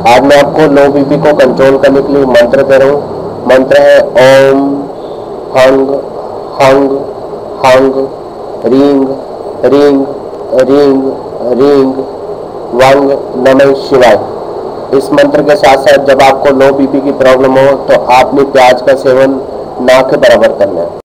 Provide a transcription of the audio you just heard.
आज मैं आपको लो बीपी को कंट्रोल करने के लिए मंत्र दे रहा हूँ। मंत्र है ओम हंग हंग हंग रींग रींग रींग रींग वंग नमः शिवाय। इस मंत्र के साथ साथ जब आपको लो बीपी की प्रॉब्लम हो तो आपने प्याज का सेवन ना के बराबर करना है।